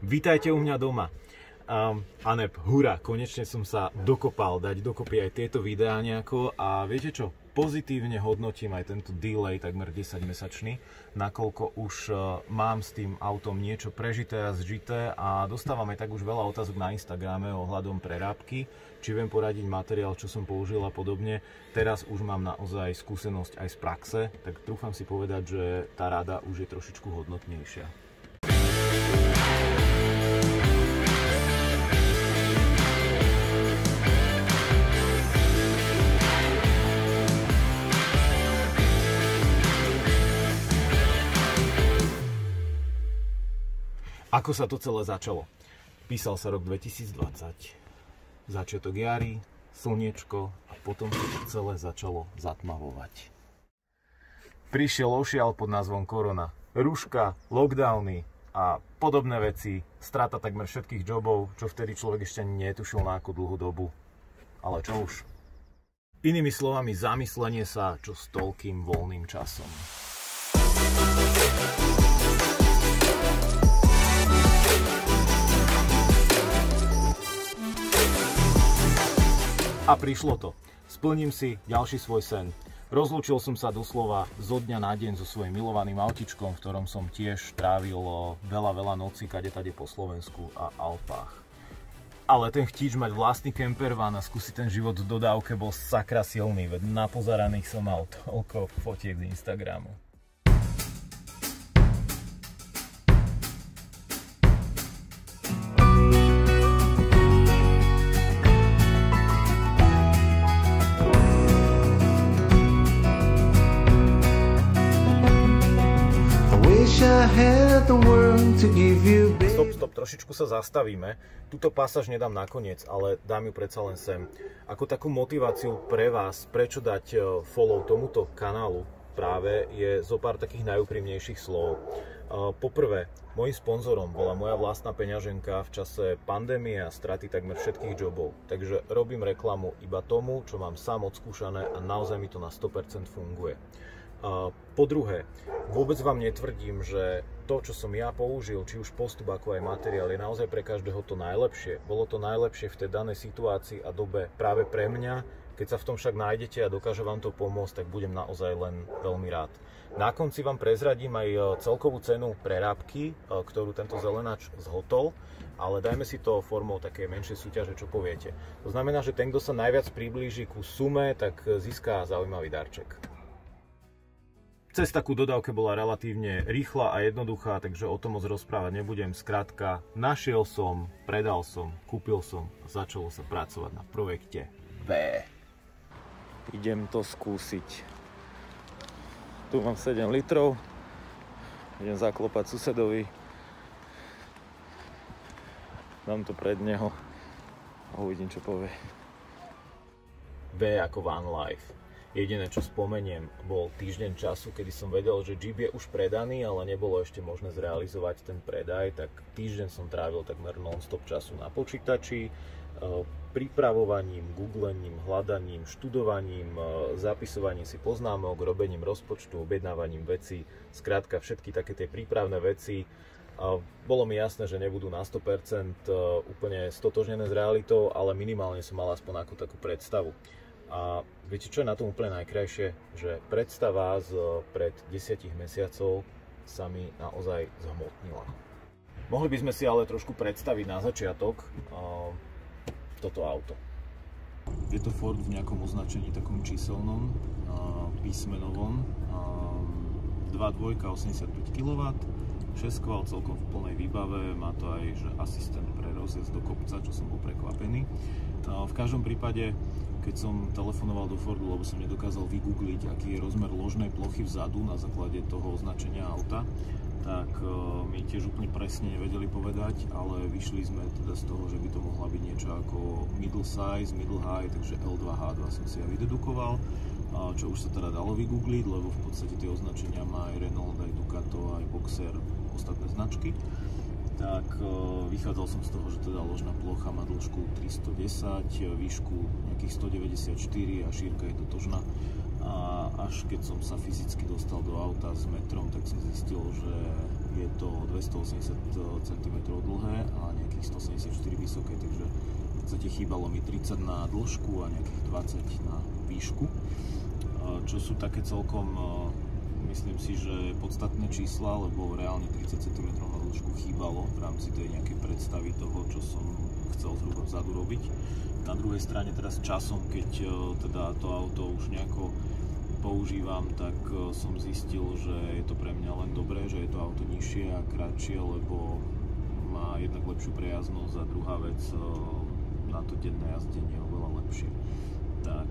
Vítajte u mňa doma. Aneb, hurá, konečne som sa dokopal dať dokopy aj tieto videá nejako a viete čo? Pozitívne hodnotím aj tento delay takmer 10-mesačný, nakoľko už mám s tým autom niečo prežité a zžité a dostávam aj tak už veľa otázok na Instagrame ohľadom prerábky, či viem poradiť materiál, čo som použil a podobne. Teraz už mám naozaj skúsenosť aj z praxe, tak trúfam si povedať, že tá rada už je trošičku hodnotnejšia. Ako sa to celé začalo? Písal sa rok 2020, začiatok jary, slniečko a potom sa to celé začalo zatmavovať. Prišiel ošial pod názvom korona, ruška, lockdowny a podobné veci, strata takmer všetkých jobov, čo vtedy človek ešte ani netušil na akú dlhú dobu. Ale čo už? Inými slovami, zamyslenie sa, čo s toľkým voľným časom. A prišlo to. Splním si ďalší svoj sen. Rozlúčil som sa doslova zo dňa na deň so svojím milovaným autičkom, v ktorom som tiež trávil veľa nocí kade-tade po Slovensku a Alpách. Ale ten chtíč mať vlastný campervan a skúsiť ten život v dodávke bol sakra silný, veď napozeraných som mal toľko fotiek z Instagramu. Stop, trošičku sa zastavíme. Túto pasáž nedám nakoniec, ale dám ju predsa len sem. Ako takú motiváciu pre vás, prečo dať follow tomuto kanálu, práve je zo pár takých najúprimnejších slov. Poprvé, mojím sponzorom bola moja vlastná peňaženka v čase pandémie a straty takmer všetkých jobov. Takže robím reklamu iba tomu, čo mám sám odskúšané a naozaj mi to na 100% funguje. Po druhé, vôbec vám netvrdím, že to, čo som ja použil, či už postup ako aj materiál, je naozaj pre každého to najlepšie. Bolo to najlepšie v tej danej situácii a dobe práve pre mňa. Keď sa v tom však nájdete a dokáže vám to pomôcť, tak budem naozaj len veľmi rád. Na konci vám prezradím aj celkovú cenu prerábky, ktorú tento zelenáč zhotol, ale dajme si to formou takej menšej súťaže, čo poviete. To znamená, že ten, kto sa najviac priblíži ku sume, tak získa zaujímavý darček. Cesta ku dodávke bola relatívne rýchla a jednoduchá, takže o tom moc rozprávať nebudem. Skrátka, našiel som, predal som, kúpil som a začalo sa pracovať na projekte B. Idem to skúsiť. Tu mám 7 litrov. Idem zaklopať susedovi. Dám to pred neho a uvidím, čo povie. B ako Van Life. Jediné, čo spomeniem, bol týždeň času, kedy som vedel, že Jeep je už predaný, ale nebolo ešte možné zrealizovať ten predaj, tak týždeň som trávil takmer non-stop času na počítači, pripravovaním, googlením, hľadaním, študovaním, zapisovaním si poznámok, robením rozpočtu, objednávaním vecí, skrátka všetky také tie prípravné veci. Bolo mi jasné, že nebudú na 100% úplne stotožnené s realitou, ale minimálne som mal aspoň akú takú predstavu. A viete, čo je na tom úplne najkrajšie? Že predstava pred 10 mesiacov sa mi naozaj zhmotnila. Mohli by sme si ale trošku predstaviť na začiatok toto auto. Je to Ford v nejakom označení takom číselnom, písmenovom. 2.2, 85 kW, 6 kval celkom v plnej výbave, má to aj že asistent pre rozjazd do kopca, čo som bol prekvapený. V každom prípade, keď som telefonoval do Fordu, lebo som nedokázal vygoogliť, aký je rozmer ložnej plochy vzadu na základe toho označenia auta, tak mi tiež úplne presne nevedeli povedať, ale vyšli sme teda z toho, že by to mohla byť niečo ako middle size, middle high, takže L2H2 som si ja vydedukoval, čo už sa teda dalo vygoogliť, lebo v podstate tie označenia má aj Renault, aj Ducato, aj Boxer, ostatné značky. Tak vychádzal som z toho, že teda ložná plocha má dĺžku 310, výšku nejakých 194 a šírka je totožná. A až keď som sa fyzicky dostal do auta s metrom, tak som zistil, že je to 280 cm dlhé nejakých 174 vysoké, takže v podstate chýbalo mi 30 na dĺžku a nejakých 20 na výšku, čo sú také celkom, myslím si, že podstatné čísla, lebo reálne 30 cm na dĺžku chýbalo v rámci tej nejakej predstavy toho, čo som chcel zhruba vzadu robiť. Na druhej strane teraz časom, keď teda to auto už nejako používam, tak som zistil, že je to pre mňa len dobré, že je to auto nižšie a kratšie, lebo má jednak lepšiu prejazdnosť a druhá vec, na to denné jazdenie je oveľa lepšie. Tak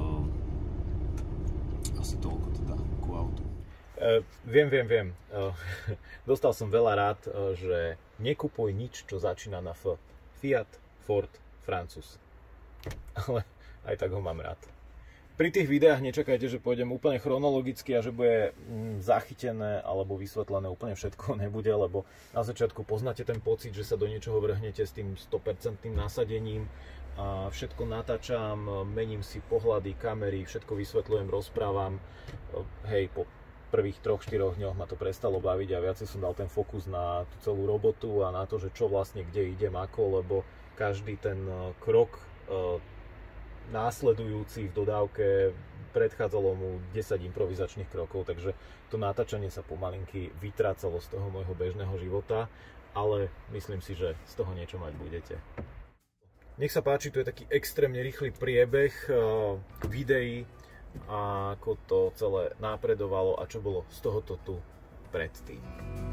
asi toľko teda ku autu. Viem. Dostal som veľa rád, že nekupuj nič, čo začína na F. Fiat, Ford, Francúz. Ale aj tak ho mám rád. Pri tých videách nečakajte, že pôjdem úplne chronologicky a že bude zachytené alebo vysvetlené úplne všetko, nebude, lebo na začiatku poznáte ten pocit, že sa do niečoho vrhnete s tým 100% nasadením a všetko natáčam, mením si pohľady, kamery, všetko vysvetľujem, rozprávam. Hej, po prvých 3-4 dňoch ma to prestalo baviť a viacej som dal ten fokus na tú celú robotu a na to, že čo vlastne kde idem ako, lebo každý ten krok následujúci v dodávke predchádzalo mu 10 improvizačných krokov, takže to natáčanie sa pomalinky vytrácalo z toho môjho bežného života, ale myslím si, že z toho niečo mať budete. Nech sa páči, tu je taký extrémne rýchly priebeh videí a ako to celé napredovalo a čo bolo z tohoto tu predtým.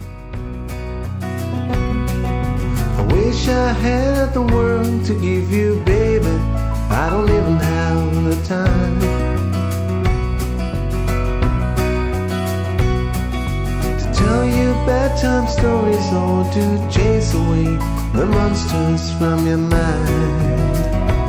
I wish I had the world to give you, baby. I don't even have the time to tell you bedtime stories or to chase away the monsters from your mind.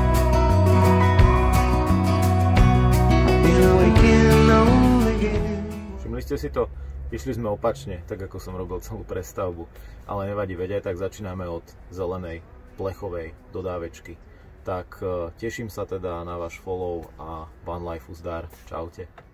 Všimli ste si to? Išli sme opačne, tak ako som robil celú prestavbu. Ale nevadí, veď aj tak začíname od zelenej plechovej dodávečky. Tak teším sa teda na váš follow a van life zdar. Čaute.